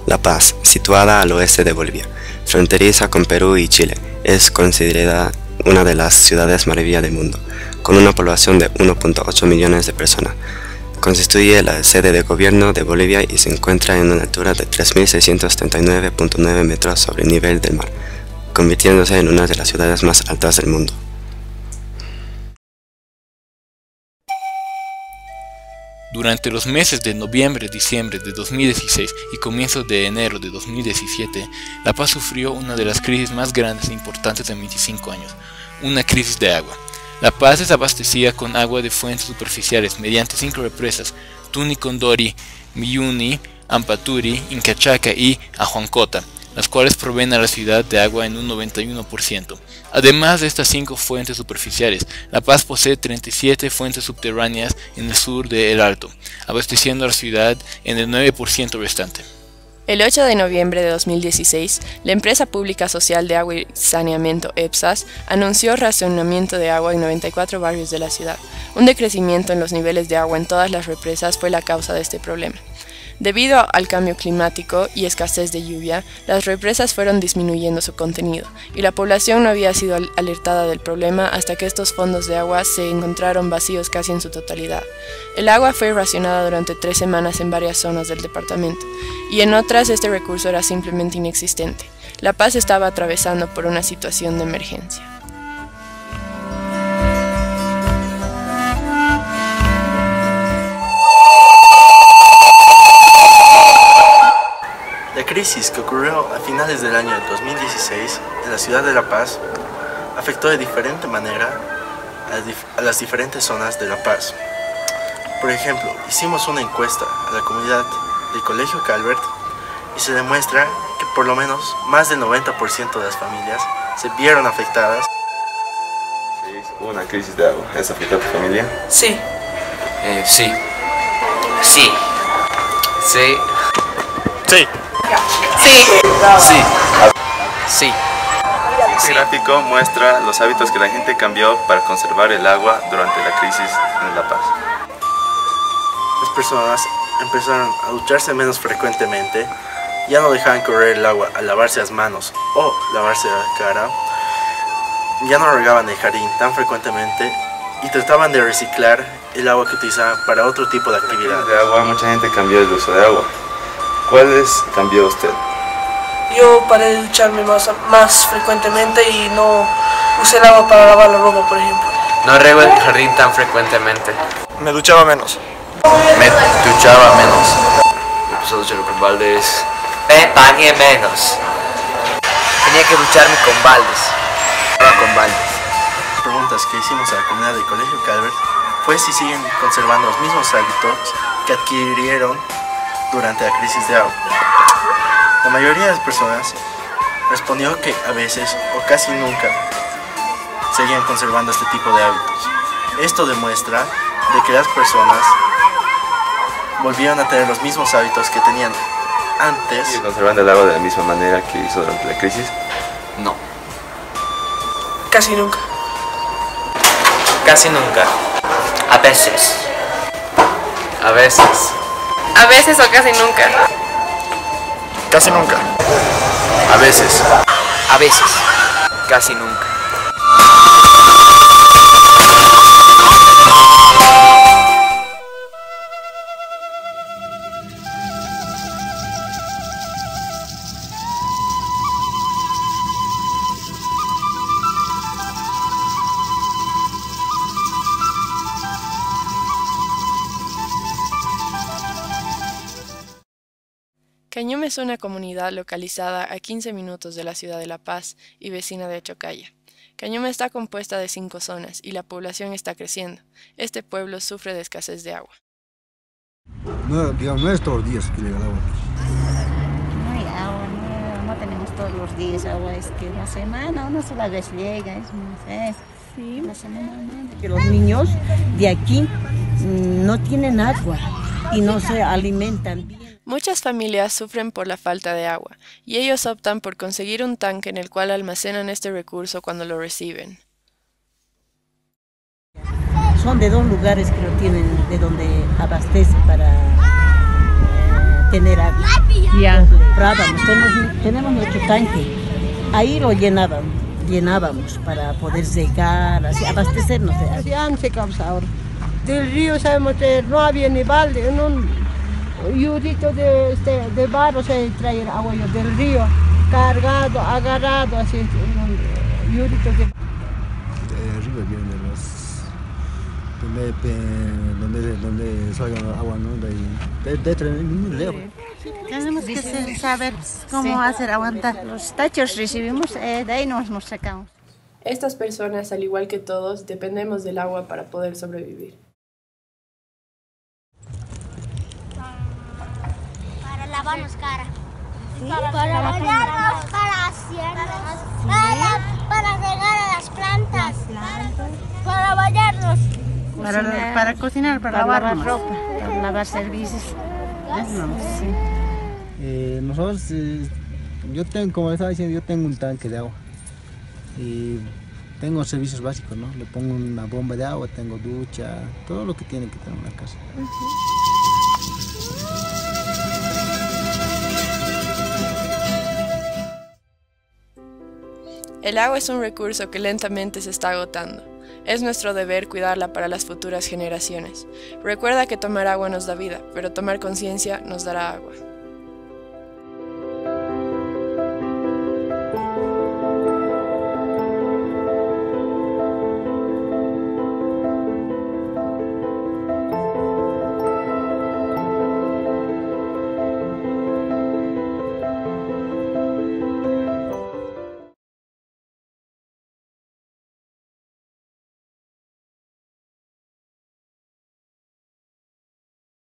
La Paz, situada al oeste de Bolivia, fronteriza con Perú y Chile, es considerada una de las ciudades maravilla del mundo, con una población de 1.8 millones de personas. Constituye la sede de gobierno de Bolivia y se encuentra en una altura de 3.639.9 metros sobre el nivel del mar, convirtiéndose en una de las ciudades más altas del mundo. Durante los meses de noviembre-diciembre de 2016 y comienzos de enero de 2017, La Paz sufrió una de las crisis más grandes e importantes en 25 años, una crisis de agua. La Paz es abastecida con agua de fuentes superficiales mediante 5 represas: Tuni, Condori, Miyuni, Ampaturi, Incachaca y Ajuancota, las cuales proveen a la ciudad de agua en un 91%. Además de estas 5 fuentes superficiales, La Paz posee 37 fuentes subterráneas en el sur de El Alto, abasteciendo a la ciudad en el 9% restante. El 8 de noviembre de 2016, la empresa pública social de agua y saneamiento EPSAS anunció racionamiento de agua en 94 barrios de la ciudad. Un decrecimiento en los niveles de agua en todas las represas fue la causa de este problema. Debido al cambio climático y escasez de lluvia, las represas fueron disminuyendo su contenido, y la población no había sido alertada del problema hasta que estos fondos de agua se encontraron vacíos casi en su totalidad. El agua fue racionada durante 3 semanas en varias zonas del departamento, y en otras este recurso era simplemente inexistente. La Paz estaba atravesando por una situación de emergencia. La crisis que ocurrió a finales del año 2016 en la ciudad de La Paz afectó de diferente manera a las diferentes zonas de La Paz. Por ejemplo, hicimos una encuesta a la comunidad del Colegio Calvert y se demuestra que por lo menos más del 90% de las familias se vieron afectadas. ¿Hubo una crisis de agua? ¿Eso afectó a tu familia? Sí. Sí. Sí. Sí. Sí. Sí. Sí. Sí. Este gráfico muestra los hábitos que la gente cambió para conservar el agua durante la crisis en La Paz. Las personas empezaron a ducharse menos frecuentemente, ya no dejaban correr el agua al lavarse las manos o lavarse la cara, ya no regaban el jardín tan frecuentemente y trataban de reciclar el agua que utilizaban para otro tipo de actividad. De agua, mucha gente cambió el uso de agua. ¿Cuáles cambió usted? Yo paré de ducharme más frecuentemente y no usé el agua para lavar la ropa, por ejemplo. No riego el jardín tan frecuentemente. Me duchaba menos. Me duchaba menos. Me empecé a duchar con baldes. Me bañé menos. Tenía que ducharme con baldes. Con baldes. Preguntas que hicimos a la comunidad del Colegio Calvert fue si siguen conservando los mismos hábitos que adquirieron durante la crisis de agua. La mayoría de las personas respondió que a veces o casi nunca seguían conservando este tipo de hábitos. Esto demuestra de que las personas volvieron a tener los mismos hábitos que tenían antes. ¿Sigue conservando el agua de la misma manera que hizo durante la crisis? No. Casi nunca. Casi nunca. A veces. A veces. A veces o casi nunca. Casi nunca. A veces. A veces. Casi nunca. Cañume es una comunidad localizada a 15 minutos de la ciudad de La Paz y vecina de Chocaya. Cañume está compuesta de 5 zonas y la población está creciendo. Este pueblo sufre de escasez de agua. No, digamos, no es todos los días que llega el agua. No hay agua, no tenemos todos los días agua, es que una semana, una sola vez llega, es una vez. Sí, una semana no. Que los niños de aquí no tienen agua y no se alimentan bien. Muchas familias sufren por la falta de agua, y ellos optan por conseguir un tanque en el cual almacenan este recurso cuando lo reciben. Son de 2 lugares que lo tienen, de donde abastece tener agua. Ya. Comprábamos, tenemos nuestro tanque. Ahí lo llenábamos para poder llegar, así, abastecernos de agua. Así antes ahora. Del río sabemos que no había ni balde, un yurito de barro se traía el agua del río, cargado, agarrado, así, un yurito de... De arriba viene donde salga el agua, ¿no? De muy lejos. Tenemos que saber cómo hacer aguantar. Los tachos recibimos, de ahí nos sacamos. Estas personas, al igual que todos, dependemos del agua para poder sobrevivir. Para lavarnos cara. Sí, para bañarnos, para hacernos, para regar a las plantas, para bañarnos. Para cocinar, para lavar ropa, para lavar servicios. Nosotros, yo tengo, como estaba diciendo, yo tengo un tanque de agua y tengo servicios básicos, ¿no? Le pongo una bomba de agua, tengo ducha, todo lo que tiene que tener una casa. El agua es un recurso que lentamente se está agotando. Es nuestro deber cuidarla para las futuras generaciones. Recuerda que tomar agua nos da vida, pero tomar conciencia nos dará agua.